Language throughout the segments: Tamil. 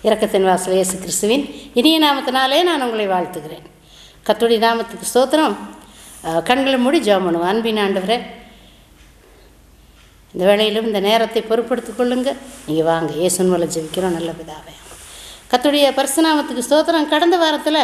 இரக்கத்தின் வாசல் இயேசு கிறிஸ்துவின் இனிய நாமத்தினாலே நான் உங்களை வாழ்த்துகிறேன். கர்த்தருடைய நாமத்துக்கு ஸ்தோத்திரம். கண்களை மூடி ஜெபம் பண்ணுவோம். அன்பின் ஆண்டவரே, இந்த வேளையிலும் இந்த நேரத்தை பொறுப்படுத்திக் கொள்ளுங்க. நீங்கள் வாங்க, இயேசுவின் மூலம் ஜெபிக்கிறோம் நல்ல பிதாவே. கர்த்தருடைய பரிசுநாமத்துக்கு ஸ்தோத்திரம். கடந்த வாரத்தில்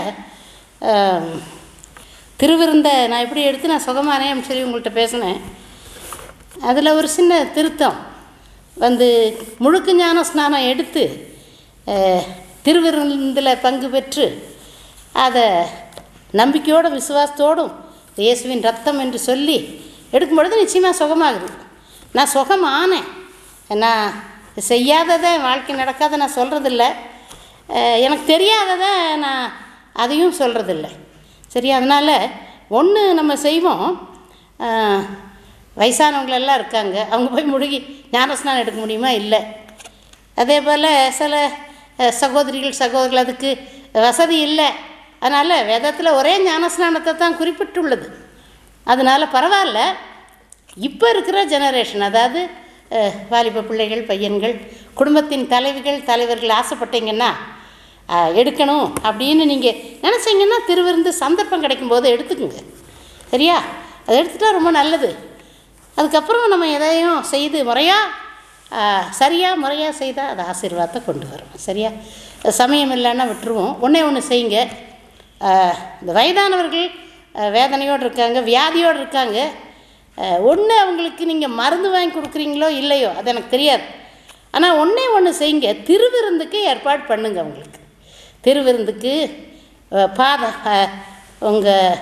திருவிருந்த நான் எப்படி எடுத்து நான் சுகமானேன்னு சொல்லி உங்கள்கிட்ட பேசினேன். அதில் ஒரு சின்ன திருத்தம் முழுக்க ஞான ஸ்நானம் எடுத்து திருவிருந்தில் பங்கு பெற்று அதை நம்பிக்கையோடு விசுவாசத்தோடும் இயேசுவின் ரத்தம் என்று சொல்லி எடுக்கும் பொழுது நிச்சயமாக சுகமாகுது. நான் சுகமானேன். நான் செய்யாததை வாழ்க்கை நடக்காத நான் சொல்கிறதில்ல, எனக்கு தெரியாததை நான் அதையும் சொல்கிறதில்ல. சரி, அதனால் ஒன்று நம்ம செய்வோம். வயசானவங்களெல்லாம் இருக்காங்க, அவங்க போய் முழுகி ஞானஸ்நானம் எடுக்க முடியுமா? இல்லை. அதே போல் சில சகோதரிகள் அதுக்கு வசதி இல்லை. அதனால் வேதத்தில் ஒரே ஞானஸ்நானத்தை தான் குறிப்பிட்டுள்ளது. அதனால் பரவாயில்ல. இப்போ இருக்கிற ஜெனரேஷன், அதாவது வாலிப பிள்ளைகள், பையன்கள், குடும்பத்தின் தலைவர்கள் ஆசைப்பட்டீங்கன்னா எடுக்கணும் அப்படின்னு நீங்கள் நினச்சிங்கன்னா திருவிருந்து சந்தர்ப்பம் கிடைக்கும்போது எடுத்துக்குங்க. சரியா? அதை எடுத்துகிட்டா ரொம்ப நல்லது. அதுக்கப்புறம் நம்ம எதையும் செய்து முறையாக செய்தால் அது ஆசீர்வாதத்தை கொண்டு வரும். சரியா? சமயம் இல்லைன்னா விட்டுருவோம். ஒன்று செய்யுங்க. இந்த வயதானவர்கள் வேதனையோடு இருக்காங்க, வியாதியோடு இருக்காங்க. அவங்களுக்கு நீங்கள் மருந்து வாங்கி கொடுக்குறீங்களோ இல்லையோ அது எனக்கு தெரியாது. ஆனால் ஒன்று செய்யுங்க. திருவிருந்துக்கு ஏற்பாடு பண்ணுங்க. அவங்களுக்கு திருவிருந்துக்கு உங்கள்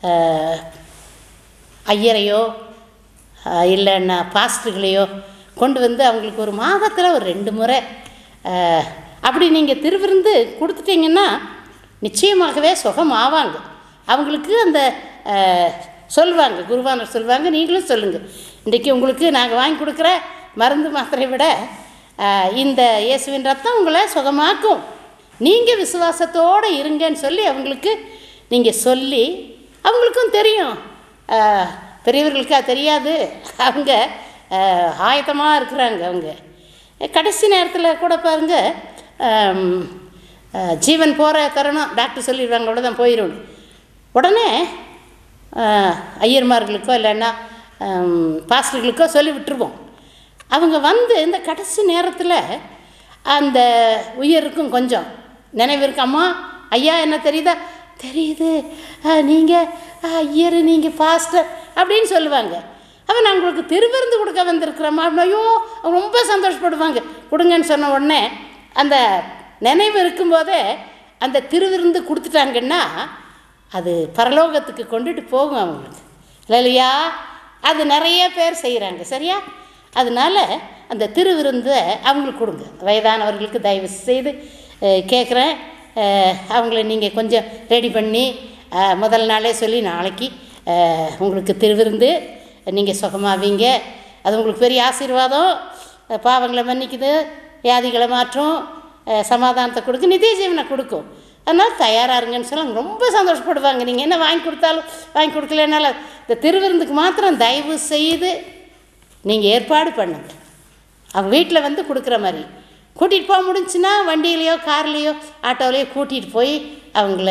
ஐயரையோ இல்லைன்னா பாஸ்டர்களையோ கொண்டு வந்து அவங்களுக்கு ஒரு மாதத்தில் ஒரு 2 முறை அப்படி நீங்கள் திருவிருந்து கொடுத்துட்டிங்கன்னா நிச்சயமாகவே சுகம் ஆவாங்க. அவங்களுக்கு அந்த சொல்லுவாங்க, குருவானர் சொல்லுவாங்க, நீங்களும் சொல்லுங்கள். இன்றைக்கி உங்களுக்கு நாங்கள் வாங்கி கொடுக்குற மருந்து மாத்திரை விட இந்த இயேசுவின் ரத்தம் உங்களை சுகமாக்கும், நீங்கள் விசுவாசத்தோடு இருங்கன்னு சொல்லி அவங்களுக்கு நீங்கள் சொல்லி, அவங்களுக்கும் தெரியும். பெரியவர்களுக்கா தெரியாது, அவங்க ஆயத்தமாக இருக்கிறாங்க. அவங்க கடைசி நேரத்தில் கூட பாருங்கள், ஜீவன் போகிற தருணம் டாக்டர் சொல்லிடுவாங்க, அவ்வளோதான் போயிடும். உடனே ஐயர்மார்களுக்கோ இல்லைன்னா பாஸ்டர்களுக்கோ சொல்லி விட்டுருவோம். அவங்க இந்த கடைசி நேரத்தில் அந்த உயிருக்கும் கொஞ்சம் நினைவு இருக்கு. அம்மா, ஐயா, என்ன தெரியுதா? தெரியுது, நீங்கள் ஐயர், நீங்கள் பாஸ்டர் அப்படின்னு சொல்லுவாங்க. அவன் நான் உங்களுக்கு திருவிருந்து கொடுக்க வந்திருக்கிறோமா? ஐயோ, அவங்க ரொம்ப சந்தோஷப்படுவாங்க. கொடுங்கன்னு சொன்ன உடனே அந்த நினைவு இருக்கும்போதே அந்த திருவிருந்து கொடுத்துட்டாங்கன்னா அது பரலோகத்துக்கு கொண்டுட்டு போகும் அவங்களுக்கு, இல்லையா? அது நிறைய பேர் செய்கிறாங்க. சரியா? அதனால் அந்த திருவிருந்தை அவங்களுக்கு கொடுங்க. வயதானவர்களுக்கு தயவு செய்து கேட்குறேன், அவங்கள நீங்கள் கொஞ்சம் ரெடி பண்ணி முதல் நாளே சொல்லி நாளைக்கு உங்களுக்கு திருவிருந்து, நீங்கள் சுகமாவீங்க. அது உங்களுக்கு பெரிய ஆசீர்வாதம். பாவங்களை மன்னிக்குது, வியாதிகளை மாற்றும், சமாதானத்தை கொடுக்கும், நித்திய ஜீவனை கொடுக்கும். அதனால் தயாராக இருங்கன்னு சொல்ல ரொம்ப சந்தோஷப்படுவாங்க. நீங்கள் என்ன வாங்கி கொடுத்தாலும் வாங்கி கொடுக்கலனாலும் இந்த திருவிருந்துக்கு மாத்திரம் தயவு செய்து நீங்கள் ஏற்பாடு பண்ணுங்கள். அவங்க வீட்டில் கொடுக்குற மாதிரி கூட்டிகிட்டு போக முடிஞ்சுன்னா வண்டியிலையோ கார்லேயோ ஆட்டோலையோ கூட்டிகிட்டு போய் அவங்கள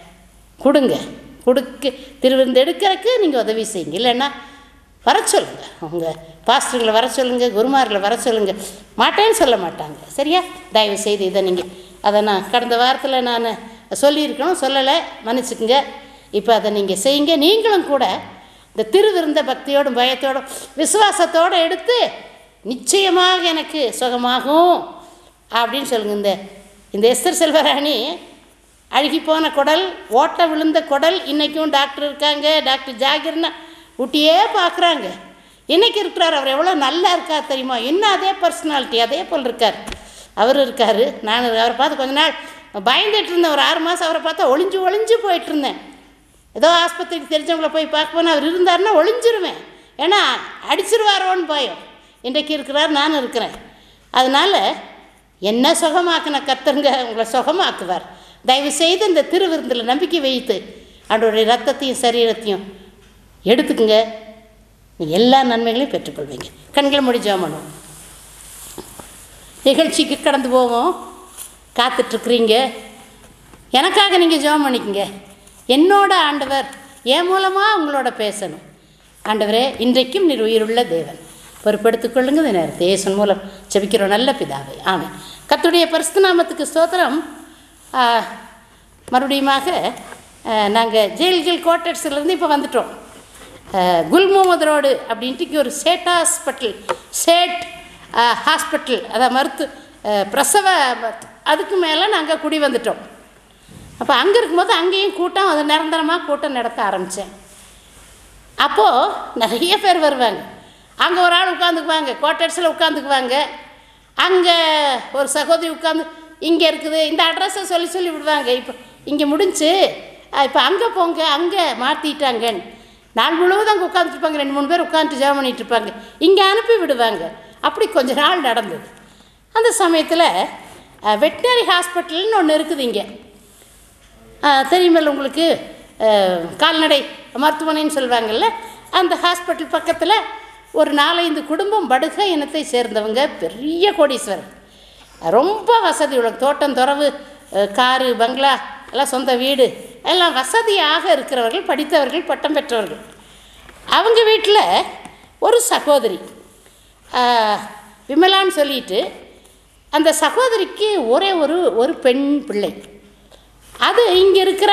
திருவிருந்து எடுக்கிறதுக்கு நீங்கள் உதவி செய்யுங்க. இல்லைன்னா வர சொல்லுங்கள், அவங்க பாஸ்டர்களை வர சொல்லுங்கள், குருமார்களை வர சொல்லுங்கள். மாட்டேன்னு சொல்ல மாட்டாங்க. சரியா? தயவு செய்து இதை நீங்கள் அதை நான் கடந்த வாரத்தில் நான் சொல்லியிருக்கணும், சொல்லலை, மன்னிச்சுக்குங்க. இப்போ அதை நீங்கள் செய்யுங்க. நீங்களும் கூட இந்த திருவிருந்த பக்தியோடும் பயத்தோடும் விசுவாசத்தோடு எடுத்து நிச்சயமாக எனக்கு சுகமாகும் அப்படின்னு சொல்லுங்கள். இந்த எஸ்தர் செல்வராணி அழுகி போன குடல், ஓட்டை விழுந்த குடல், இன்றைக்கும் டாக்டர் இருக்காங்க. டாக்டர் ஜாகிர்னா ஊட்டியே பார்க்குறாங்க. இன்றைக்கி இருக்கிறார். அவர் எவ்வளோ நல்லா இருக்கார் தெரியுமா? இன்னும் அதே பர்சனாலிட்டி அதே போல் இருக்கார். அவர் இருக்கார். நான் அவரை பார்த்து கொஞ்ச நாள் பயந்துட்டு இருந்தேன். ஒரு 6 மாதம் அவரை பார்த்தா ஒளிஞ்சு போயிட்டுருந்தேன். ஏதோ ஆஸ்பத்திரிக்கு தெரிஞ்சவங்கள போய் பார்க்க போனால் அவர் இருந்தாருன்னா ஒளிஞ்சிருவேன். ஏன்னா அடிச்சிருவாரோன்னு பயம். இன்றைக்கு இருக்கிறார், நானும் இருக்கிறேன். அதனால் என்ன சுகமாக்கின கர்த்தருங்க உங்களை சுகமாக்குவார். தயவு செய்து இந்த திருவிருந்தில் நம்பிக்கை வைத்து அவருடைய ரத்தத்தையும் சரீரத்தையும் எடுத்துக்குங்க. எல்லா நன்மைகளையும் பெற்றுக்கொள்வீங்க. கண்களை மூடி ஜெபம் பண்ணுவோம். நிகழ்ச்சிக்கு கடந்து போவோம். காத்துட்ருக்குறீங்க. எனக்காக நீங்கள் ஜெபம் பண்ணிக்கங்க. என்னோட ஆண்டவர் என் மூலமாக உங்களோட பேசணும். ஆண்டவரே, இன்றைக்கும் நீர் உயிருள்ள தேவன், பொறுப்பெடுத்துக் கொள்ளுங்க. இந்த நேரத்தை இயேசுவின் மூலம் ஜெபிக்கிறோம் நல்ல பிதாவே, ஆமென். கர்த்தருடைய பரிசுத்த நாமத்துக்கு ஸ்தோத்திரம். மறுபடியுமாக நாங்கள் ஜெயில்கள் குவார்ட்டர்ஸ்லேருந்து இப்போ வந்துட்டோம். குல் முகமது ரோடு அப்படின்ட்டு ஒரு சேட் ஹாஸ்பிட்டல், அதாவது பிரசவ, அதுக்கு மேலே நாங்கள் குடி வந்துட்டோம். அப்போ அங்கே இருக்கும்போது அங்கேயும் கூட்டம், அது நிரந்தரமாக கூட்டம் நடத்த ஆரம்பித்தேன். அப்போது நிறைய பேர் வருவாங்க. அங்கே ஒரு ஆள் உட்காந்துக்குவாங்க, குவார்ட்டர்ஸில் உட்காந்துக்குவாங்க. அங்கே ஒரு சகோதரி உட்காந்து இங்கே இருக்குது, இந்த அட்ரஸை சொல்லி விடுவாங்க. இப்போ இங்கே முடிஞ்சு, இப்போ அங்கே போங்க, அங்கே மாற்றிட்டாங்கன்னு. நாள் முழுவதும் அங்கே உட்காந்துருப்பாங்க. 2-3 பேர் உட்காந்துட்டு ஜெபம் பண்ணிகிட்ருப்பாங்க. இங்கே அனுப்பி விடுவாங்க. அப்படி கொஞ்ச நாள் நடந்தது. அந்த சமயத்தில் வெட்டினரி ஹாஸ்பிட்டல்னு ஒன்று இருக்குது இங்கே, தெரியுமில்ல உங்களுக்கு, கால்நடை மருத்துவமனைன்னு சொல்லுவாங்கள்ல. அந்த ஹாஸ்பிட்டல் பக்கத்தில் ஒரு 4-5 குடும்பம் படுகை இனத்தை சேர்ந்தவங்க, பெரிய கோடீஸ்வரர், ரொம்ப வசதி உள்ள தோட்டம் துறவு, காரு, பங்களா எல்லாம், சொந்த வீடு எல்லாம் வசதியாக இருக்கிறவர்கள், படித்தவர்கள், பட்டம் பெற்றவர்கள். அவங்க வீட்டில் ஒரு சகோதரி விமலான்னு சொல்லிட்டு, அந்த சகோதரிக்கு ஒரே ஒரு பெண் பிள்ளை. அது இங்கே இருக்கிற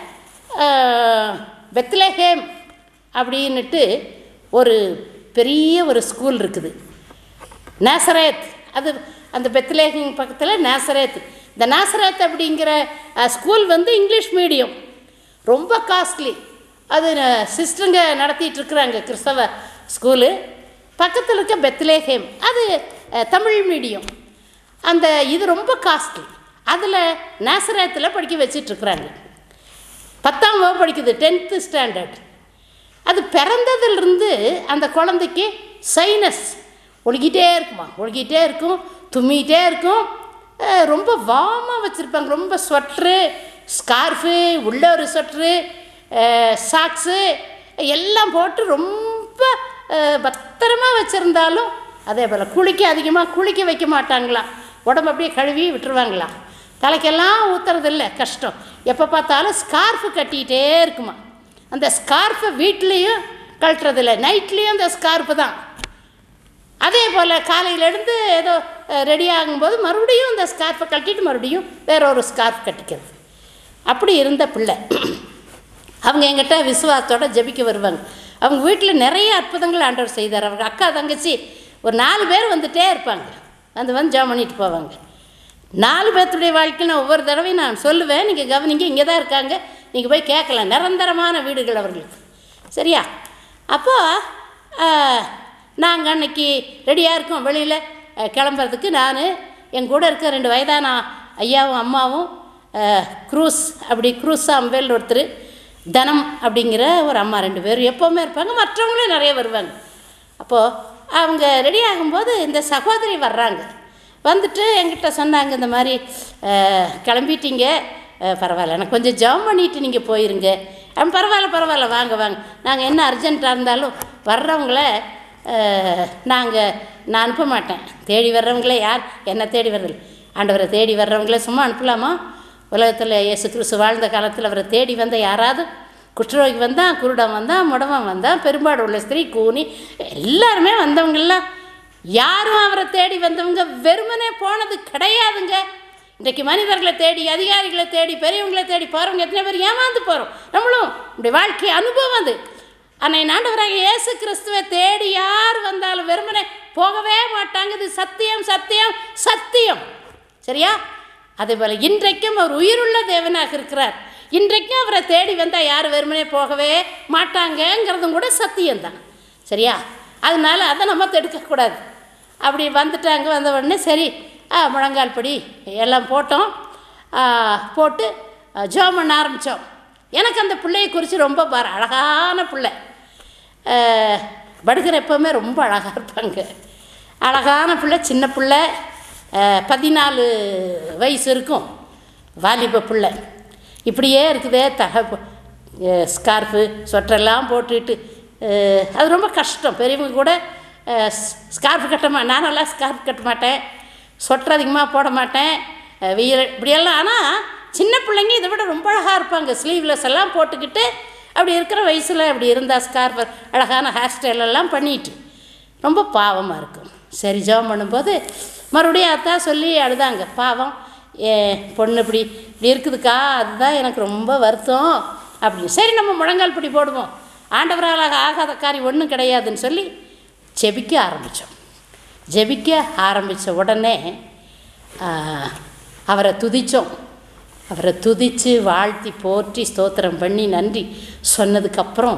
பெத்லஹேம் அப்படின்னுட்டு ஒரு பெரிய ஒரு ஸ்கூல் இருக்குது, நாசரேத். அது அந்த பெத்லஹேம் பக்கத்தில் நாசரேத். இந்த நாசரேத் அப்படிங்கிற ஸ்கூல் இங்கிலீஷ் மீடியம், ரொம்ப காஸ்ட்லி. அது சிஸ்டருங்க நடத்திட்டுருக்குறாங்க, கிறிஸ்தவ ஸ்கூலு. பக்கத்தில் இருக்க பெத்லஹேம் அது தமிழ் மீடியம். அந்த இது ரொம்ப காஸ்ட்லி. அதில் நாசரேத்தில் படிக்க வச்சிட்ருக்குறாங்க. 10ஆம் வகுப்பு படிக்குது, 10th ஸ்டாண்டர்ட். அது பிறந்ததுலேருந்து அந்த குழந்தைக்கு சைனஸ் ஒழுகிட்டே இருக்கும், தும்மிகிட்டே இருக்கும். ரொம்ப வார்மாக வச்சுருப்பாங்க. ரொம்ப ஸ்வெட்ரு, ஸ்கார்ஃபு, உள்ள ஒரு ஸ்வெட்ரு, சாக்ஸு எல்லாம் போட்டு ரொம்ப பத்திரமாக வச்சுருந்தாலும், அதே போல் அதிகமாக குளிக்க வைக்க மாட்டாங்களாம். உடம்பு அப்படியே கழுவி விட்டுருவாங்களாம். தலைக்கெல்லாம் ஊற்றுறதில்ல, கஷ்டம். எப்போ பார்த்தாலும் ஸ்கார்ஃபு கட்டிக்கிட்டே இருக்குமா. அந்த ஸ்கார்ஃபை வீட்லேயும் கழட்டுறதில்ல, நைட்லேயும் அந்த ஸ்கார்ஃபு தான். அதே போல் காலையில் எழுந்து ஏதோ ரெடி ஆகும்போது மறுபடியும் அந்த ஸ்கார்ஃபை கட்டிட்டு மறுபடியும் வேற ஒரு ஸ்கார்ஃப் கட்டிக்கிறது. அப்படி இருந்த பிள்ளை. அவங்க எங்கிட்ட விசுவாசத்தோடு ஜெபிக்க வருவாங்க. அவங்க வீட்டில் நிறைய அற்புதங்கள் ஆண்டவர் செய்தார். அவங்க அக்கா தங்கச்சி ஒரு 4 பேர் வந்துகிட்டே இருப்பாங்க. வந்து ஜெபம் பண்ணிட்டு போவாங்க. 4 பேர்த்துடைய வாழ்க்கையில் ஒவ்வொரு தடவையும் நான் சொல்லுவேன், நீங்கள் கவனிங்க, இங்கே தான் இருக்காங்க, நீங்கள் போய் கேட்கலாம். நிரந்தரமான வீடுகள் அவர்களுக்கு, சரியா? அப்போது நாங்கள் அன்னைக்கு ரெடியாக இருக்கோம் வெளியில் கிளம்புறதுக்கு. நான் என் கூட இருக்க 2 வயதான ஐயாவும் அம்மாவும், க்ரூஸ் அம்பேல் ஒருத்தர், தனம் அப்படிங்கிற ஒரு அம்மா, 2 பேரும் எப்போவுமே இருப்பாங்க. மற்றவங்களும் நிறைய வருவாங்க. அப்போது அவங்க ரெடி ஆகும்போது இந்த சகோதரி வர்றாங்க. வந்துட்டு என்கிட்ட சொன்னாங்க, இந்த மாதிரி கிளம்பிட்டீங்க, பரவாயில்ல, எனக்கு கொஞ்சம் ஜெபம் பண்ணிவிட்டு நீங்கள் போயிருங்க. பரவாயில்ல வாங்க. நாங்கள் என்ன அர்ஜென்ட்டாக இருந்தாலும் வர்றவங்கள நான் அனுப்ப மாட்டேன். தேடி வர்றவங்களே யார் என்ன தேடி வர்றது, ஆண்டவரை தேடி வர்றவங்களே சும்மா அனுப்பலாமா? உலகத்தில் இயேசு கிறிஸ்து வாழ்ந்த காலத்தில் அவரை தேடி வந்த யாராவது, குஷ்டரோகி வந்தான், குருடன் வந்தான், முடவன் வந்தான், பெரும்பாடு உள்ள ஸ்திரீ, கூனி, எல்லாருமே வந்தவங்கெல்லாம். யாரும் அவரை தேடி வந்தவங்க வெறுமனே போனது கிடையாதுங்க. இன்றைக்கு மனிதர்களை தேடி, அதிகாரிகளை தேடி, பெரியவங்களை தேடி போகிறவங்க எத்தனை பேர் ஏமாந்து போகிறோம். நம்மளும் இப்படி வாழ்க்கை அனுபவம் அது. ஆனால் ஆண்டவராக இயேசு கிறிஸ்துவை தேடி யார் வந்தாலும் வெறுமனே போகவே மாட்டாங்க. இது சத்தியம், சரியா? அதே போல் இன்றைக்கும் அவர் உயிருள்ள தேவனாக இருக்கிறார். இன்றைக்கும் அவரை தேடி வந்தால் யார் வெறுமனே போகவே மாட்டாங்கங்கிறதும் கூட சத்தியம்தான், சரியா? அதனால அதை நம்ம தடுக்கக்கூடாது. அப்படி வந்துட்டாங்க. வந்த உடனே சரி, முழங்கால் படி எல்லாம் போட்டு ஜெபம் பண்ண ஆரம்பித்தோம். எனக்கு அந்த பிள்ளையை குறித்து ரொம்ப அழகான பிள்ளை. படுகிற எப்போவுமே ரொம்ப அழகாக இருப்பாங்க. அழகான பிள்ளை, சின்ன பிள்ளை, 14 வயசு இருக்கும், வாலிப பிள்ளை. இப்படியே இருக்குதே, ஸ்கார்ஃபு ஸ்வெட்டரெல்லாம் போட்டுக்கிட்டு. அது ரொம்ப கஷ்டம். பெரியவங்க கூட ஸ்கார்ஃபு நானெல்லாம் ஸ்கார்ஃப் கட்ட மாட்டேன், ஸ்வெட்டர் அதிகமாக போட மாட்டேன், வெயில் இப்படியெல்லாம். ஆனால் சின்ன பிள்ளைங்க இதை விட ரொம்ப அழகாக இருப்பாங்க. ஸ்லீவ்லெஸ் எல்லாம் போட்டுக்கிட்டு அப்படி இருக்கிற வயசில் அப்படி இருந்தால் ஸ்கார்ஃப் அழகான ஹேர் ஸ்டைலெல்லாம் பண்ணிட்டு ரொம்ப பாவமாக இருக்கும். சரி ஜெபம் பண்ணும்போது மறுபடியும் அதான் சொல்லி அழுதாங்க. பாவம் பொண்ணு இப்படி இருக்குதுக்கா, அதுதான் எனக்கு ரொம்ப வருத்தம் அப்படின்னு. சரி நம்ம முழங்கால் பிடி போடுவோம், ஆண்டவரால் ஆகாத காரியம் ஒன்றும் கிடையாதுன்னு சொல்லி ஜெபிக்க ஆரம்பித்தோம். ஜெபிக்க ஆரம்பித்த உடனே அவரை துதித்தோம். அவரை துதித்து வாழ்த்தி போற்றி ஸ்தோத்திரம் பண்ணி நன்றி சொன்னதுக்கப்புறம்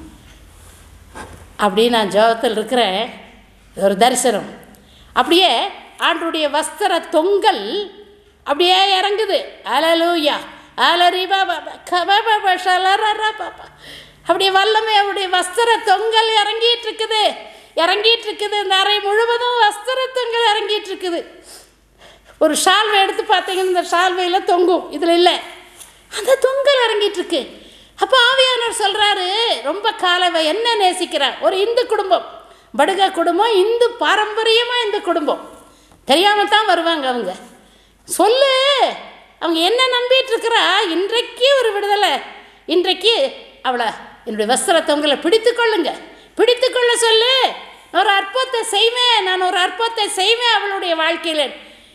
அப்படியே நான் ஜெபத்தில் இருக்கிறேன். ஒரு தரிசனம் அப்படியே ஆண்டுடைய வஸ்திர தொங்கல் அப்படியே இறங்குது. அல்லேலூயா அலரிபா பாபா ஷலரரா பாபா அப்படியே வல்லமே அவருடைய வஸ்திர தொங்கல் இறங்கிட்டு இருக்குது. இந்த அறை முழுவதும் வஸ்திர தொங்கல் இறங்கிட்டு இருக்குது. ஒரு ஷால்வை எடுத்து பார்த்தீங்கன்னா இந்த ஷால்வையில் தொங்கும், இதில் இல்லை, அந்த தொங்கல் இறங்கிட்டு இருக்கு. அப்போ ஆவியானவர் சொல்கிறாரு, ரொம்ப காலவை என்ன நேசிக்கிறார். ஒரு இந்து குடும்பம், படுகா குடும்பம், இந்து பாரம்பரியமாக இந்து குடும்பம், தெரியாமல் தான் வருவாங்க அவங்க. சொல்லு அவங்க என்ன நம்பிட்டு இருக்கிறா. இன்றைக்கு ஒரு விடுதலை, இன்றைக்கு அவளை என்னுடைய வஸ்திர தொங்கலை பிடித்து கொள்ள சொல்லு. நான் ஒரு அற்புதத்தை செய்வேன் அவளுடைய வாழ்க்கையில்.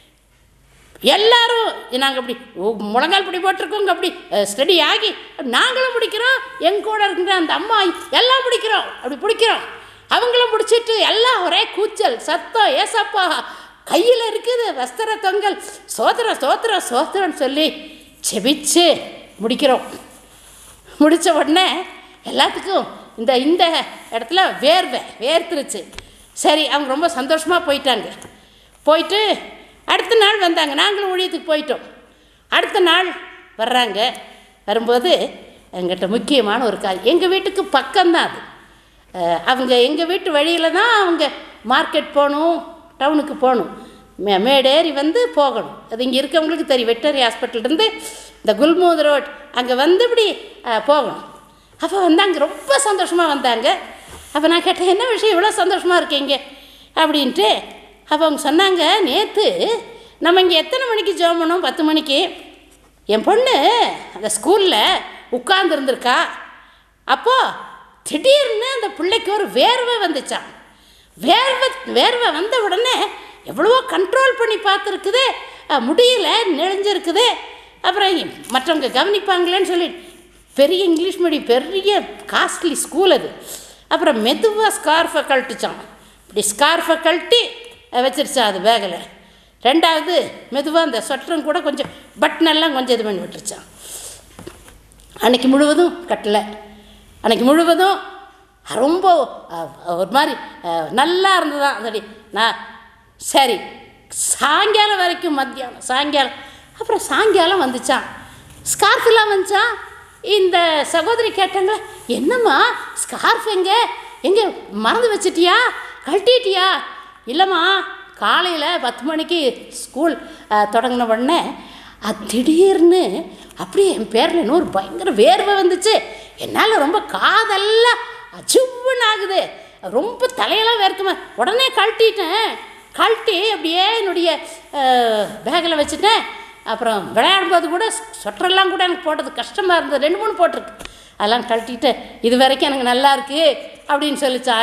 எல்லாரும் நாங்கள் அப்படி முழங்கால் பிடி போட்டிருக்கோங்க, அப்படி ஸ்டடி ஆகி நாங்களும் பிடிக்கிறோம், எங்க கூட இருக்கிற அந்த அம்மா எல்லாம் பிடிக்கிறோம். அவங்களும் பிடிச்சிட்டு எல்லாம் ஒரே கூச்சல் சத்தம், ஏசப்பா கையில் இருக்குது வஸ்திர தொங்கல், சோத்திரன்னு சொல்லி செபிச்சு முடிக்கிறோம். முடித்த உடனே எல்லாத்துக்கும் இந்த இடத்துல வேர்த்துருச்சு. சரி அவங்க ரொம்ப சந்தோஷமாக போயிட்டு அடுத்த நாள் வந்தாங்க. நாங்களும் ஊழியத்துக்கு போயிட்டோம். அடுத்த நாள் வர்றாங்க. வரும்போது எங்கிட்ட முக்கியமான ஒரு காரியம். எங்கள் வீட்டுக்கு பக்கம்தான் அது. அவங்க எங்கள் வீட்டு வழியில் தான் அவங்க மார்க்கெட் போகணும், டவுனுக்கு போகணும், மேடேறி போகணும். அது இங்கே இருக்கவங்களுக்கு தெரியும். வெட்டரி ஹாஸ்பிட்டல்லேருந்து இந்த குல்மூத் ரோட் அங்கே இப்படி போகணும். அப்போ வந்தாங்க, ரொம்ப சந்தோஷமாக வந்தாங்க. அப்போ நான் கேட்டேன், என்ன விஷயம் இவ்வளோ சந்தோஷமாக இருக்கீங்க அப்படின்ட்டு. அப்போ அவங்க சொன்னாங்க, நேற்று நம்ம இங்கே எத்தனை மணிக்கு ஜெபம் பண்ணோம்? 10 மணிக்கு. என் பொண்ணு அந்த ஸ்கூலில் உட்கார்ந்துருந்துருக்கா. அப்போது திடீர்னு அந்த பிள்ளைக்கு ஒரு வேர்வை வந்துச்சான். வேர்வை வந்த உடனே எவ்வளவோ கண்ட்ரோல் பண்ணி பார்த்துருக்குது, முடியல, நெளிஞ்சிருக்குது. அப்புறம் மற்றவங்க கவனிப்பாங்களேன்னு சொல்லி பெரிய இங்கிலீஷ் மீடியம், பெரிய காஸ்ட்லி ஸ்கூல் அது. அப்புறம் மெதுவாக ஸ்கார்ஃபை கழட்டுச்சான். இப்படி ஸ்கார்ஃபை கழட்டி வச்சிருச்சா அது பேகில். ரெண்டாவது மெதுவாக அந்த சொட்டரும் கூட கொஞ்சம் பட்டனெல்லாம் கொஞ்சம் இது பண்ணி விட்டுருச்சான். அன்றைக்கி முழுவதும் கட்டலை. அன்றைக்கி முழுவதும் ரொம்ப ஒரு மாதிரி நல்லா இருந்ததுதான். அதடி நான் சரி சாயங்காலம் வரைக்கும், சாயங்காலம் அப்புறம் சாயங்காலம் வந்துச்சான், ஸ்கார்ஃபெல்லாம் வந்துச்சான். இந்த சகோதரி கேட்டாங்க, என்னம்மா ஸ்கார்ஃப் எங்கே மறந்து வச்சிட்டியா, கழட்டிட்டியா? இல்லைம்மா, காலையில் 10 மணிக்கு ஸ்கூல் தொடங்கின உடனே திடீர்னு அப்படியே என் பேரில் இன்னொரு பயங்கர வேர்வை வந்துச்சு. என்னால் ரொம்ப காதெல்லாம் அச்சுன்னு ஆகுது, ரொம்ப தலையெல்லாம் வேர்க்குமே. உடனே கழட்டி அப்படியே என்னுடைய பேக்கில் வச்சுட்டேன். அப்புறம் விளையாடும்போது கூட சொட்டரெல்லாம் கூட எனக்கு போட்டது கஷ்டமாக இருந்தது, 2-3 போட்டிருக்கு. அதெல்லாம் கழட்டிட்டு இது வரைக்கும் எனக்கு நல்லா இருக்குது அப்படின்னு சொல்லிச்சு.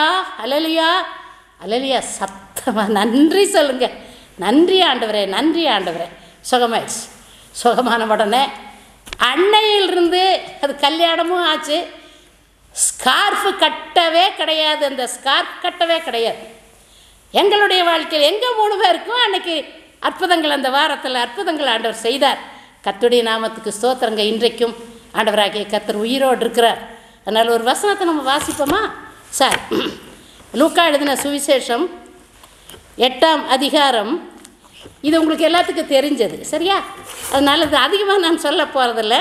அலலியா சத்தமாக நன்றி சொல்லுங்க. நன்றி ஆண்டவரே. சுகமாயிடுச்சு. சுகமான உடனே அன்னையிலிருந்து அது கல்யாணமும் ஆச்சு. ஸ்கார்ஃபு கட்டவே கிடையாது, அந்த ஸ்கார்ஃப் கட்டவே கிடையாது. எங்களுடைய வாழ்க்கையில் எங்கள் 3 பேருக்கும் அன்னைக்கு அற்புதங்கள், அந்த வாரத்தில் அற்புதங்கள் ஆண்டவர் செய்தார். கர்த்தருடைய நாமத்துக்கு ஸ்தோத்திரங்க. இன்றைக்கும் ஆண்டவராகிய கர்த்தர் உயிரோடு இருக்கிறார். அதனால் ஒரு வசனத்தை நம்ம வாசிப்போமா சார்? லூக்கா எழுதின சுவிசேஷம் 8ஆம் அதிகாரம். இது உங்களுக்கு எல்லாத்துக்கும் தெரிஞ்சது சரியா? அதனால் இது அதிகமாக நான் சொல்ல போகிறதில்ல.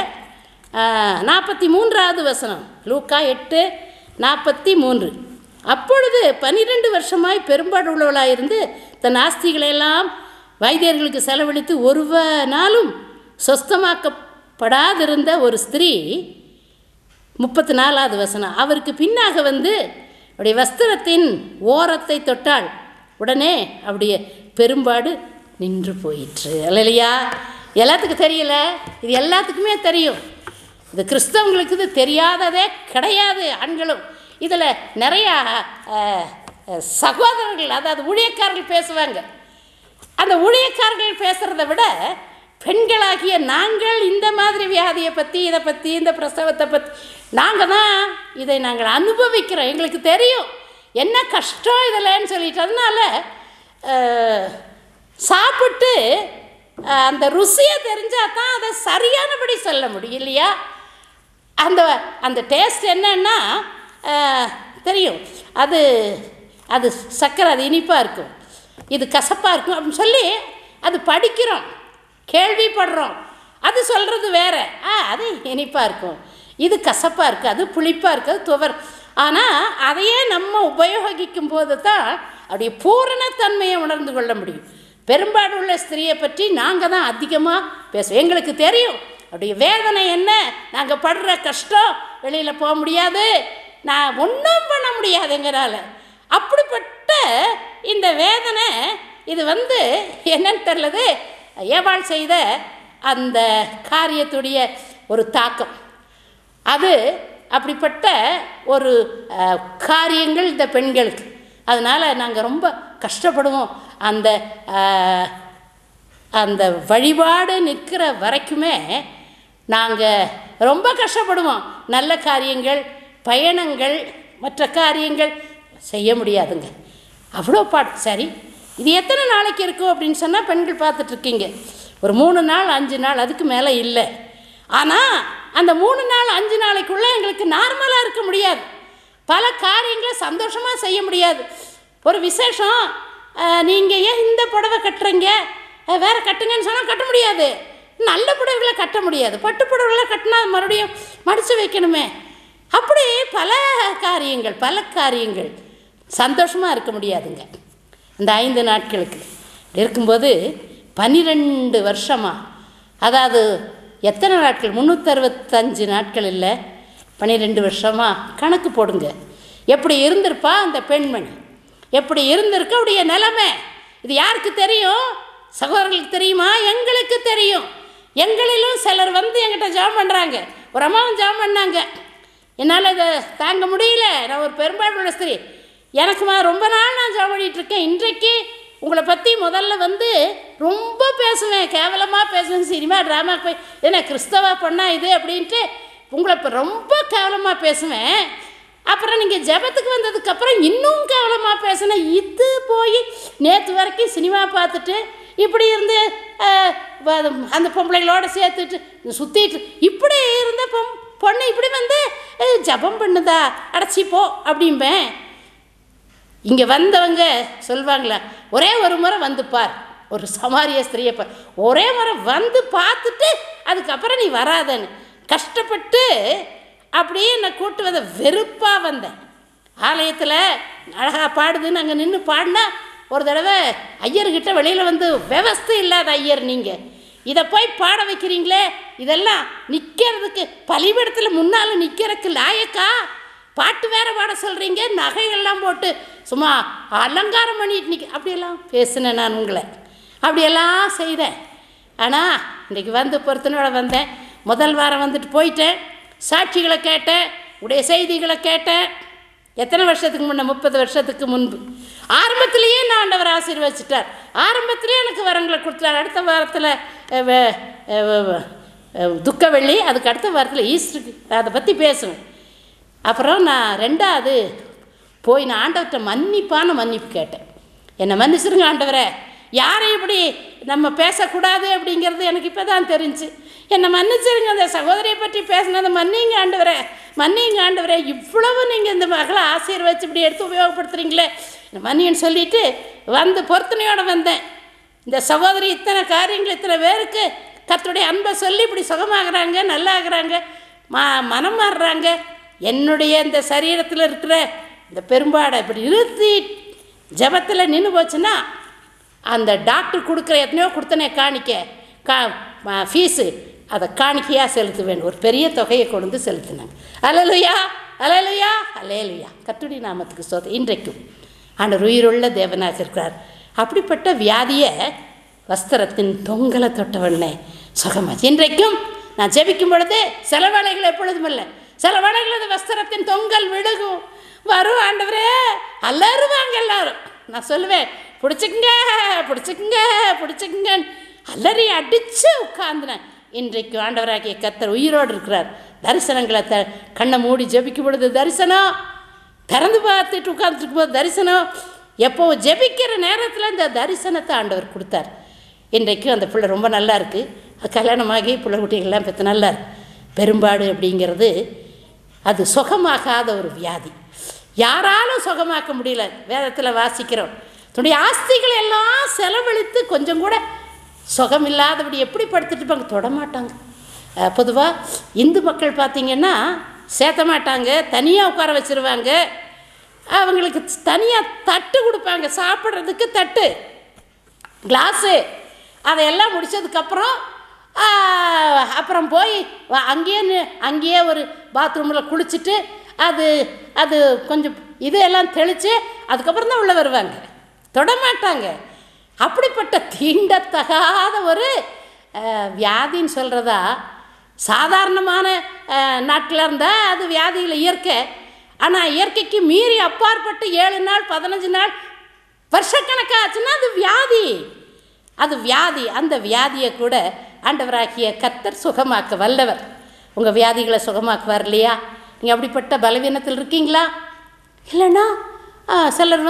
43வது வசனம், லூக்கா 8:43. அப்பொழுது 12 வருஷமாய் பெரும்பாடு உள்ளவளாயிருந்து தன் ஆஸ்திகளையெல்லாம் வைத்தியர்களுக்கு செலவழித்து ஒருவனாலும் சொஸ்தமாக்கப்படாதிருந்த ஒரு ஸ்திரீ, 34வது வசனம், அவருக்கு பின்னாக அவருடைய வஸ்திரத்தின் ஓரத்தை தொட்டாள். உடனே அவருடைய பெரும்பாடு நின்று போயிற்று. இல்லையா? எல்லாத்துக்கும் தெரியல, இது எல்லாத்துக்குமே தெரியும். இது கிறிஸ்தவங்களுக்கு இது தெரியாததே கிடையாது. ஆண்களும் இதில் நிறையா சகோதரர்கள், அதாவது ஊழியக்காரர்கள் பேசுவாங்க. அந்த ஊழியக்காரர்கள் பேசுகிறத விட பெண்களாகிய நாங்கள் இந்த மாதிரி வியாதியை பற்றி, இதை பற்றி, இந்த பிரசவத்தை பற்றி நாங்கள் தான் இதை நாங்கள் அனுபவிக்கிறோம். எங்களுக்கு தெரியும் என்ன கஷ்டம் இதில்ன்னு சொல்லிட்டு. அதனால சாப்பிட்டு அந்த ருசியை தெரிஞ்சால் தான் அதை சரியானபடி சொல்ல முடியும். இல்லையா? அந்த அந்த டேஸ்ட் என்னன்னா தெரியும். அது அது சர்க்கரை, அது இனிப்பாக இருக்கும், இது கசப்பாக இருக்கும் அப்படின்னு சொல்லி அது படிக்கிறோம், கேள்விப்படுறோம். அது சொல்கிறது வேறு. அது இனிப்பாக இருக்கும், இது கசப்பாக இருக்குது, அது புளிப்பாக இருக்குது, அது துவர். ஆனால் அதையே நம்ம உபயோகிக்கும் போது தான் அப்படியே பூரணத்தன்மையை உணர்ந்து கொள்ள முடியும். பெரும்பாலுள்ள ஸ்திரியை பற்றி நாங்கள் தான் அதிகமாக பேசுவோம். எங்களுக்கு தெரியும் அப்படியே வேதனை என்ன, நாங்கள் படுற கஷ்டம், வெளியில் போக முடியாது, நான் ஒன்றும் பண்ண முடியாது எங்களால். அப்படிப்பட்ட இந்த வேதனை இது என்னன்னு தெரிலது, ஏவாள் செய்த அந்த காரியத்துடைய ஒரு தாக்கம். அது அப்படிப்பட்ட ஒரு காரியங்கள் இந்த பெண்களுக்கு. அதனால் நாங்கள் ரொம்ப கஷ்டப்படுவோம். அந்த அந்த வழிபாடு நிற்கிற வரைக்குமே நாங்கள் ரொம்ப கஷ்டப்படுவோம். நல்ல காரியங்கள், பயணங்கள், மற்ற காரியங்கள் செய்ய முடியாதுங்க. அவ்வளோ பாட்டு. சரி, இது எத்தனை நாளைக்கு இருக்கும் அப்படின்னு சொன்னால் பெண்கள் பார்த்துட்ருக்கீங்க, ஒரு 3 நாள் 5 நாள், அதுக்கு மேலே இல்லை. ஆனால் அந்த 3 நாள் 5 நாளைக்குள்ளே எங்களுக்கு நார்மலாக இருக்க முடியாது. பல காரியங்களை சந்தோஷமாக செய்ய முடியாது. ஒரு விசேஷம், நீங்கள் ஏன் இந்த புடவை கட்டுறீங்க, வேறு கட்டுங்கன்னு சொன்னால் கட்ட முடியாது. நல்ல புடவைகளை கட்ட முடியாது, பட்டு புடவைகளை கட்டினா மறுபடியும் மடித்து வைக்கணுமே. அப்படி பல காரியங்கள் சந்தோஷமாக இருக்க முடியாதுங்க இந்த 5 நாட்களுக்கு. இருக்கும்போது 12 வருஷமாக, அதாவது எத்தனை நாட்கள், 365 நாட்கள் இல்லை, 12 வருஷமாக கணக்கு போடுங்க. எப்படி இருந்திருப்பா அந்த பெண்மணி, எப்படி இருந்திருக்க அவருடைய நிலைமை. இது யாருக்கு தெரியும்? சகோதரர்களுக்கு தெரியுமா? எங்களுக்கு தெரியும். எங்களிலும் சிலர் என்கிட்ட ஜெபம் பண்ணுறாங்க. ஒரு அம்மாவும் ஜெபம் பண்ணாங்க, என்னால் இதை தாங்க முடியல, நான் ஒரு பெரும்பாலுள்ள ஸ்திரீ, எனக்குமா ரொம்ப நாள் நான் ஜெபம் பண்ணிகிட்ருக்கேன். இன்றைக்கு உங்களை பற்றி முதல்ல ரொம்ப பேசுவேன், கேவலமாக பேசுவேன், சினிமா ட்ராமாவுக்கு போய் ஏன்னா கிறிஸ்தவ பொண்ணா இது அப்படின்ட்டு உங்களை இப்போ ரொம்ப கேவலமாக பேசுவேன். அப்புறம் நீங்கள் ஜெபத்துக்கு வந்ததுக்கப்புறம் இன்னும் கேவலமாக பேசினேன். இது போய் நேற்று வரைக்கும் சினிமா பார்த்துட்டு இப்படி இருந்து அந்த பொம்பளைகளோடு சேர்த்துட்டு சுற்றிட்டு இப்படி இருந்த பொண்ணு இப்படி ஜெபம் பண்ணுதா, அடைச்சிப்போ அப்படிம்பேன். இங்கே வந்தவங்க சொல்லுவாங்களா, ஒரே ஒரு முறை பார், ஒரு சமாரிய ஸ்திரியை பார், ஒரே முறை பார்த்துட்டு அதுக்கப்புறம் நீ வராதன்னு கஷ்டப்பட்டு அப்படியே என்னை கூட்டு வெறுப்பாக வந்தேன். ஆலயத்தில் அழகாக பாடுதுன்னு அங்கே நின்று பாடினா, ஒரு தடவை ஐயர்கிட்ட வெளியில் விவஸ்தை இல்லாத ஐயர், நீங்கள் இதை போய் பாட வைக்கிறீங்களே, இதெல்லாம் நிற்கிறதுக்கு பலிபீடத்தில் முன்னால் நிற்கிறதுக்கு லாயக்கா, பாட்டு வேறு பாட சொல்கிறீங்க, நகைகள்லாம் போட்டு சும்மா அலங்காரம் பண்ணிட்டு நிற்க, அப்படியெல்லாம் பேசினேன் நான் உங்களை, அப்படியெல்லாம் செய்தேன். ஆனால் இன்றைக்கி பொருத்தனோட வந்தேன். முதல் வாரம் போயிட்டேன், சாட்சிகளை கேட்டேன், உடைய செய்திகளை கேட்டேன். எத்தனை வருஷத்துக்கு முன்னே? 30 வருஷத்துக்கு முன்பு. ஆரம்பத்திலேயே நான் ஆண்டவர் ஆசீர்வதிச்சிட்டார், ஆரம்பத்திலே எனக்கு வரங்களை கொடுத்தார். அடுத்த வாரத்தில் துக்க வெள்ளி, அதுக்கு அடுத்த வாரத்தில் ஈஸ்டருக்கு அதை பற்றி பேசுவேன். அப்புறம் நான் 2வது போய் நான் ஆண்டவர்கிட்ட மன்னிப்பு கேட்டேன். என்னை மன்னிச்சிருங்க ஆண்டவரே, யாரையும் இப்படி நம்ம பேசக்கூடாது அப்படிங்கிறது எனக்கு இப்போ தான் தெரிஞ்சு. என்னை மன்னிச்சிருங்க, அந்த சகோதரியை பற்றி பேசினதை மன்னிங்க ஆண்டவரே, இவ்வளவு நீங்கள் இந்த மகளை ஆசீர்வதிச்சு இப்படி எடுத்து உபயோகப்படுத்துகிறீங்களே, மன்னின்னு சொல்லிட்டு பொருத்தனையோடு வந்தேன். இந்த சகோதரி இத்தனை காரியங்கள், இத்தனை பேருக்கு கர்த்தருடைய அன்பை சொல்லி இப்படி சுகமாகறாங்க, நல்லாகிறாங்க, மனம் மாறுறாங்க. என்னுடைய இந்த சரீரத்தில் இருக்கிற இந்த பெரும்பாடை இப்படி நிறுத்தி ஜபத்தில் நின்று போச்சுன்னா, அந்த டாக்டர் கொடுக்குற எத்தனையோ கொடுத்தனே காணிக்க ஃபீஸு, அதை காணிக்கையாக செலுத்துவேன். ஒரு பெரிய தொகையை கொண்டு செலுத்தினாங்க. அல்லேலூயா, அல்லேலூயா, அல்லேலூயா. கர்த்தருடைய நாமத்துக்கு ஸ்தோத்திரம். இன்றைக்கும் ஆண்டவர் உயிருள்ள தேவனாக இருக்கிறார். அப்படிப்பட்ட வியாதியை வஸ்திரத்தின் தொங்கலை தொட்டவனே சுகமாச்சு. இன்றைக்கும் நான் ஜெபிக்கும் பொழுது சில வேளைகள் எப்பொழுதும் இல்லை, சில வேளைகள் அது வஸ்திரத்தின் தொங்கல் விழுகும். வரும் ஆண்டவரே அலறுவாங்க எல்லாரும். நான் சொல்லுவேன், பிடிச்சிக்குங்க பிடிச்சிக்குங்க பிடிச்சிக்குங்க, அலறி அடித்து உட்கார்ந்துனேன். இன்றைக்கு ஆண்டவராகிய கர்த்தர் உயிரோடு இருக்கிறார். தரிசனங்களை கண்ணை மூடி ஜெபிக்கும் பொழுது தரிசனம், திறந்து பார்த்துட்டு உட்காந்துருக்கும் போது தரிசனம், எப்போ ஜெபிக்கிற நேரத்தில் இந்த தரிசனத்தை ஆண்டவர் கொடுத்தார். இன்றைக்கும் அந்த பிள்ளை ரொம்ப நல்லா இருக்குது. கல்யாணமாகி பிள்ளை குட்டிகள்லாம் பெற்று நல்லா இருக்கு. பெரும்பாடு அப்படிங்கிறது அது சுகமாகாத ஒரு வியாதி, யாராலும் சுகமாக்க முடியல. வேதத்தில் வாசிக்கிறோம், தன்னுடைய ஆஸ்திகளை எல்லாம் செலவழித்து கொஞ்சம் கூட சுகமில்லாதபடி எப்படி படுத்துட்டு இருப்பாங்க, தொடமாட்டாங்க. பொதுவாக இந்து மக்கள் பார்த்திங்கன்னா சேர்த்த மாட்டாங்க, தனியாக உட்கார வச்சுருவாங்க. அவங்களுக்கு தனியாக தட்டு கொடுப்பாங்க, சாப்பிட்றதுக்கு தட்டு, கிளாஸு. அதையெல்லாம் முடித்ததுக்கப்புறம் அப்புறம் போய் அங்கேயே ஒரு பாத்ரூமில் குளிச்சுட்டு அது அது கொஞ்சம் இதெல்லாம் தெளித்து அதுக்கப்புறம் தான் உள்ளே வருவாங்க, தொடமாட்டாங்க. அப்படிப்பட்ட தீண்டத்தகாத ஒரு வியாதின்னு சொல்கிறதா, சாதாரணமான நாட்களாக இருந்தால் அது வியாதியில் இயற்கை. ஆனால் இயற்கைக்கு மீறி அப்பாற்பட்டு 7 நாள் 15 நாள் வருஷக்கணக்காச்சுன்னா அது வியாதி, அது வியாதி. அந்த வியாதியை கூட ஆண்டவராகிய கர்த்தர் சுகமாக்க வல்லவர். உங்கள் வியாதிகளை சுகமாக்குவார் இல்லையா? நீங்கள் அப்படிப்பட்ட பலவீனத்தில் இருக்கீங்களா? இல்லைன்னா சிலர்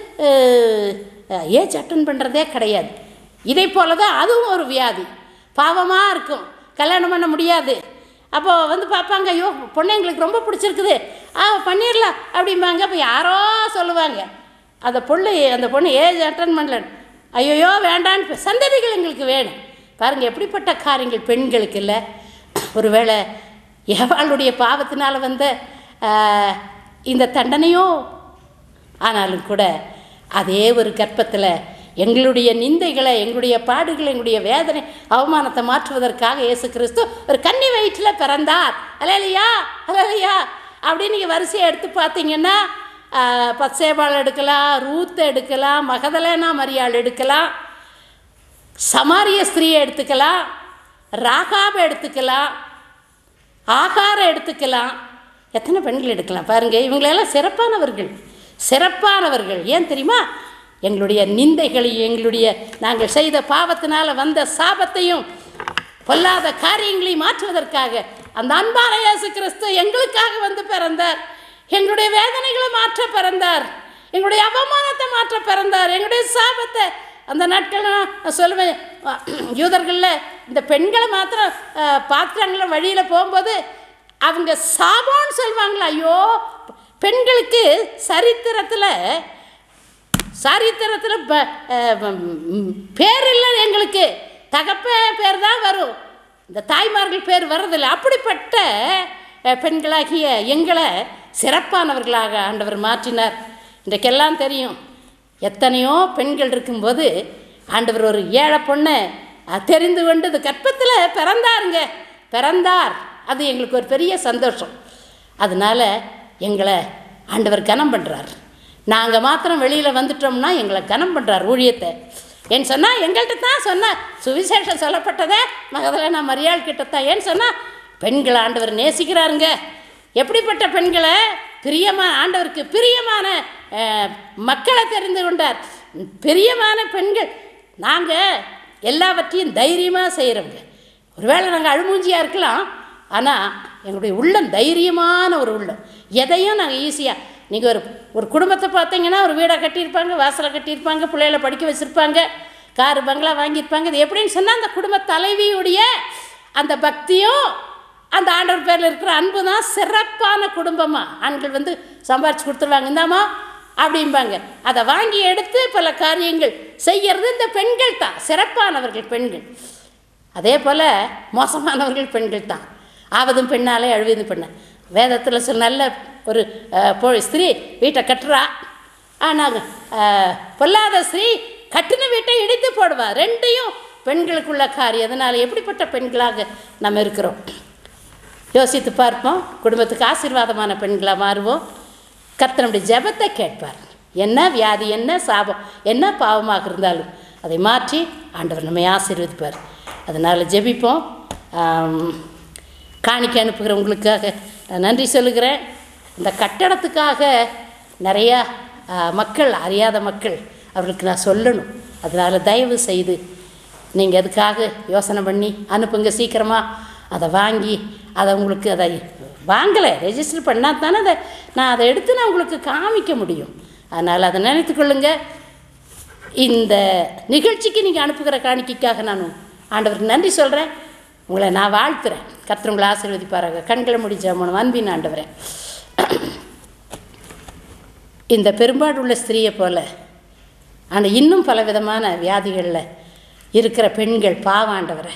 ஏஜ் அட்டன் பண்ணுறதே கிடையாது. இதே போல தான் அதுவும் ஒரு வியாதி, பாவமாக இருக்கும், கல்யாணம் பண்ண முடியாது. அப்போது பார்ப்பாங்க, ஐயோ பொண்ணு எங்களுக்கு ரொம்ப பிடிச்சிருக்குது, பண்ணிடலாம் அப்படிம்பாங்க. அப்போ யாரோ சொல்லுவாங்க, அந்த பொண்ணு ஏஜ் அட்டன் பண்ணல, ஐயோயோ வேண்டான்னு சந்ததிகள் எங்களுக்கு வேணும். பாருங்கள் எப்படிப்பட்ட காரியங்கள் பெண்களுக்கு இல்லை. ஒருவேளை எவாளுடைய பாவத்தினால் வந்த இந்த தண்டனையோ, ஆனாலும் கூட அதே ஒரு கர்ப்பத்தில் எங்களுடைய நிந்தைகளை, எங்களுடைய பாடுகளை, எங்களுடைய வேதனை அவமானத்தை மாற்றுவதற்காக இயேசு கிறிஸ்து ஒரு கன்னி வயிற்றில் பிறந்தார். அல்லேலூயா அல்லேலூயா அப்படின்னு நீங்கள் வரிசையை எடுத்து பார்த்தீங்கன்னா பத்சேபாள் எடுக்கலாம், ரூத் எடுக்கலாம், மகதலேனா மரியாள் எடுக்கலாம், சமாரிய ஸ்திரீயை எடுத்துக்கலாம், ராகாபை எடுத்துக்கலாம், ஆகாரை எடுத்துக்கலாம். எத்தனை பெண்கள் எடுக்கலாம் பாருங்கள். இவங்களெல்லாம் சிறப்பானவர்கள். ஏன் தெரியுமா? எங்களுடைய நிந்தைகளையும் எங்களுடைய நாங்கள் செய்த பாவத்தினால் வந்த சாபத்தையும் பொல்லாத காரியங்களையும் மாற்றுவதற்காக அந்த அன்பான இயேசு கிறிஸ்து எங்களுக்காக பிறந்தார். எங்களுடைய வேதனைகளை மாற்ற பிறந்தார், எங்களுடைய அவமானத்தை மாற்ற பிறந்தார், எங்களுடைய சாபத்தை. அந்த நாட்கள் நான் சொல்லுவேன், யூதர்களில் இந்த பெண்களை மாத்திரம் பாத்திரங்கள வழியில் போகும்போது அவங்க சாபம்னு சொல்லுவாங்களா. ஐயோ பெண்களுக்கு சரித்திரத்தில் பேர் இல்லை, எங்களுக்கு தகப்ப பேர் தான் வரும், இந்த தாய்மார்கள் பேர் வர்றதில்லை. அப்படிப்பட்ட பெண்களாகிய எங்களை சிறப்பானவர்களாக ஆண்டவர் மாற்றினார். இன்றைக்கெல்லாம் தெரியும், எத்தனையோ பெண்கள் இருக்கும்போது ஆண்டவர் ஒரு ஏழை பொண்ணை தெரிந்து கொண்டு இது கர்ப்பத்தில் பிறந்தார். அது எங்களுக்கு ஒரு பெரிய சந்தோஷம். அதனால் எங்களை ஆண்டவர் கனம் பண்ணுறார். நாங்கள் மாத்திரம் வெளியில் வந்துட்டோம்னா எங்களை கனம் பண்ணுறார் ஊழியத்தை. ஏன்னு சொன்னால் எங்கள்கிட்ட தான் சொன்னார், சுவிசேஷம் சொல்லப்பட்டதே மகதலேனா மரியாள் கிட்டத்தான். ஏன்னு சொன்னால் பெண்களை ஆண்டவர் நேசிக்கிறாருங்க. எப்படிப்பட்ட பெண்களை ஆண்டவருக்கு பிரியமான மக்களை தெரிந்து கொண்டார். பிரியமான பெண்கள். நாங்கள் எல்லாவற்றையும் தைரியமாக செய்கிறவங்க. ஒருவேளை நாங்கள் அழுமூஞ்சியாக இருக்கலாம், ஆனால் எங்களுடைய உள்ளம் தைரியமான ஒரு உள்ளம். எதையும் நாங்கள் ஈஸியாக, நீங்கள் ஒரு குடும்பத்தை பார்த்தீங்கன்னா ஒரு வீடை கட்டியிருப்பாங்க, வாசலை கட்டியிருப்பாங்க, பிள்ளைகளை படிக்க வச்சுருப்பாங்க, காரு பங்களா வாங்கியிருப்பாங்க. இது எப்படின்னு சொன்னால் அந்த குடும்ப தலைவியுடைய அந்த பக்தியும் அந்த ஆண்டவர் பேரில் இருக்கிற அன்பு தான் சிறப்பான குடும்பமாக. ஆண்கள் சம்பாரிச்சு கொடுத்துருவாங்க, இந்தாமா அப்படிம்பாங்க. அதை வாங்கி எடுத்து பல காரியங்கள் செய்கிறது இந்த பெண்கள் தான். சிறப்பானவர்கள் பெண்கள். அதே போல் மோசமானவர்கள் பெண்கள் தான். ஆவதும் பெண்ணாலே அழுவதும் பெண்ண. வேதத்தில் சில நல்ல ஒரு ஸ்திரீ வீட்டை கட்டுறா, ஆனால் பொல்லாத ஸ்திரீ கட்டின வீட்டை இடித்து போடுவா. ரெண்டையும் பெண்களுக்குள்ள காரியம். அதனால் எப்படிப்பட்ட பெண்களாக நம்ம இருக்கிறோம் யோசித்து பார்ப்போம். குடும்பத்துக்கு ஆசீர்வாதமான பெண்களாக மாறுவோம். கர்த்தர் நம்முடைய ஜெபத்தை கேட்பார். என்ன வியாதி, என்ன சாபம், என்ன பாவமாக இருந்தாலும் அதை மாற்றி ஆண்டவர் நம்மை ஆசீர்வதிப்பார். அதனால் ஜெபிப்போம். காணிக்கை அனுப்புகிறவங்களுக்காக நன்றி சொல்லுகிறேன். இந்த கட்டடத்துக்காக நிறையா மக்கள், அறியாத மக்கள், அவர்களுக்கு நான் சொல்லணும். அதனால் தயவு செய்து நீங்கள் அதுக்காக யோசனை பண்ணி அனுப்புங்க. சீக்கிரமாக அதை வாங்கி அதை உங்களுக்கு அதை வாங்கலை ரெஜிஸ்டர் பண்ணால் தானே நான் அதை எடுத்து நான் உங்களுக்கு காமிக்க முடியும். அதனால் அதை நினைத்து கொள்ளுங்கள். இந்த நிகழ்ச்சிக்கு நீங்கள் அனுப்புகிற காணிக்கைக்காக நான் ஆண்டவருக்கு நன்றி சொல்கிறேன். உங்களை நான் வாழ்த்துறேன். கர்த்தர் உங்களை ஆசீர்வதிப்பாராக. கண்களை முடிஞ்ச மூணு அன்பின் ஆண்டவரே, இந்த பெரும்பாடுள்ள ஸ்திரீயை போல் ஆனால் இன்னும் பல விதமான வியாதிகளில் இருக்கிற பெண்கள் பாவம் ஆண்டவரே,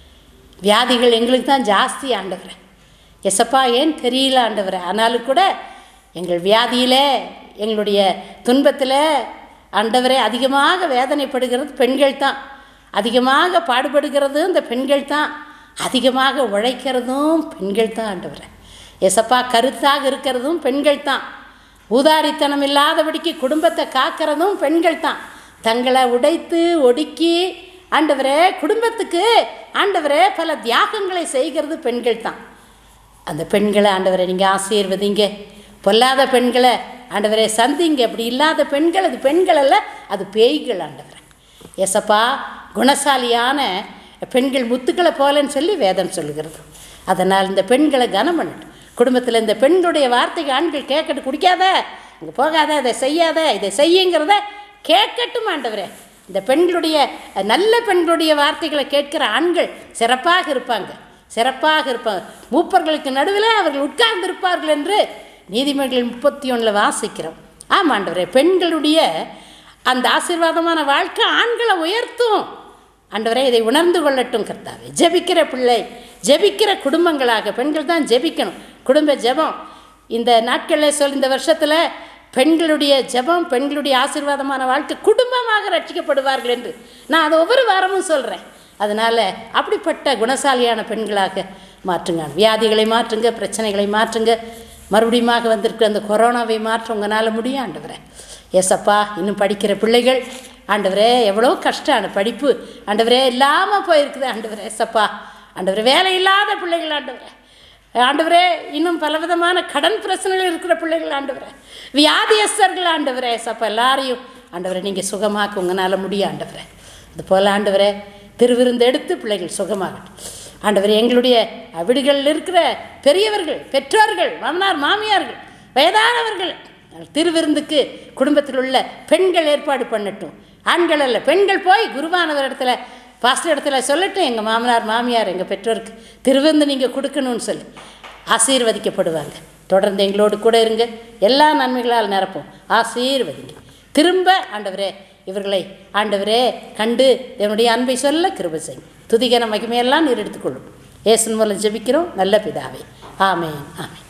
வியாதிகள் எங்களுக்கு தான் ஜாஸ்தி ஆண்டவரே. எசப்பா ஏன் தெரியல ஆண்டவரே. ஆனாலும் கூட எங்கள் வியாதியில், எங்களுடைய துன்பத்தில் ஆண்டவரே அதிகமாக வேதனைப்படுகிறது பெண்கள் தான். அதிகமாக பாடுபடுகிறதும் இந்த பெண்கள் தான். அதிகமாக உழைக்கிறதும் பெண்கள் தான் ஆண்டவரே. எசப்பா கருத்தாக இருக்கிறதும் பெண்கள் தான். ஊதாரித்தனம் இல்லாதபடிக்கு குடும்பத்தை காக்கிறதும் பெண்கள் தான். தங்களை உடைத்து ஒடுக்கி ஆண்டவரே குடும்பத்துக்கு ஆண்டவரே பல தியாகங்களை செய்கிறது பெண்கள் தான். அந்த பெண்களை ஆண்டவரை நீங்கள் ஆசீர்வதிங்க. பொல்லாத பெண்களை ஆண்டவரே சந்திங்க. அப்படி இல்லாத பெண்கள் அது பெண்கள் அல்ல, அது பேய்கள் ஆண்டவரே. ஏசப்பா குணசாலியான பெண்கள் முத்துக்களை போலன்னு சொல்லி வேதம் சொல்லுகிறது. அதனால் இந்த பெண்களை கனம் பண்ணட்டும். குடும்பத்தில் இந்த பெண்களுடைய வார்த்தைக்கு ஆண்கள் கேட்கட்டும். குடிக்காத, அங்கே போகாத, இதை செய்யாத, இதை செய்யுங்கிறத கேட்கட்டும் ஆண்டவரே. இந்த பெண்களுடைய நல்ல பெண்களுடைய வார்த்தைகளை கேட்கிற ஆண்கள் சிறப்பாக இருப்பாங்க, சிறப்பாக இருப்பாங்க. மூப்பர்களுக்கு நடுவில் அவர்கள் உட்கார்ந்து இருப்பார்கள் என்று நீதிமொழிகள் 31 வாசிக்கிறோம். ஆமாம் ஆண்டவரே, பெண்களுடைய அந்த ஆசீர்வாதமான வாழ்க்கை ஆண்களை உயர்த்தும் ஆண்டவரே. இதை உணர்ந்து கொள்ளட்டும் கர்த்தாவே. ஜெபிக்கிற பிள்ளை, ஜெபிக்கிற குடும்பங்களாக பெண்கள் தான் ஜெபிக்கணும். குடும்ப ஜெபம் இந்த நாட்களில் இந்த வருஷத்தில் பெண்களுடைய ஜெபம், பெண்களுடைய ஆசீர்வாதமான வாழ்க்கை, குடும்பமாக ரட்சிக்கப்படுவார்கள் என்று நான் அதை ஒவ்வொரு வாரமும் சொல்கிறேன். அதனால் அப்படிப்பட்ட குணசாலியான பெண்களாக மாற்றுங்க. வியாதிகளை மாற்றுங்க, பிரச்சனைகளை மாற்றுங்க. மறுபடியுமாக வந்திருக்கிற அந்த கொரோனாவை மாற்ற உங்களால் முடியும் ஆண்டவரே. ஏசப்பா இன்னும் படிக்கிற பிள்ளைகள் ஆண்டவரே எவ்வளோ கஷ்டம் படிப்பு ஆண்டவரே இல்லாமல் போயிருக்குது ஆண்டவரே. ஏசப்பா ஆண்டவரே வேலை இல்லாத பிள்ளைகள் ஆண்டவரே, ஆண்டவரே இன்னும் பலவிதமான கடன் பிரச்சனைகள் இருக்கிற பிள்ளைகள் ஆண்டவரே, வியாதியஸ்தர்கள் ஆண்டவரே. ஏசப்பா எல்லாரையும் ஆண்டவரே நீங்கள் சுகமாக்க உங்களால் முடியும் ஆண்டவரே. அது போல் ஆண்டவரே திருவிருந்து எடுத்து பிள்ளைகள் சுகமாகட்டும் ஆண்டவரே. எங்களுடைய வீடுகளில் இருக்கிற பெரியவர்கள், பெற்றோர்கள், மாமனார் மாமியார்கள், வயதானவர்கள் திருவிருந்துக்கு குடும்பத்தில் உள்ள பெண்கள் ஏற்பாடு பண்ணட்டும். ஆண்கள் அல்ல, பெண்கள் போய் குருவானவர் இடத்துல, பாஸ்டர் இடத்துல சொல்லட்டும், எங்கள் மாமனார் மாமியார் எங்கள் பெற்றோருக்கு திருவிருந்து நீங்கள் கொடுக்கணும்னு சொல்லி ஆசீர்வதிக்கப்படுவாங்க. தொடர்ந்து எங்களோடு கூட இருங்க. எல்லா நன்மைகளால் நிரப்போம். ஆசீர்வதிங்க. திரும்ப ஆண்டவரே இவர்களை ஆண்டவரே கண்டு என்னுடைய அன்பை சொல்ல கிருபை செய்யும். துதிகன மகிமையெல்லாம் நீர் எடுத்துக்கொள்ளும். இயேசுவின் மூலம் ஜெபிக்கிறோம் நல்ல பிதாவே. ஆமென், ஆமென்.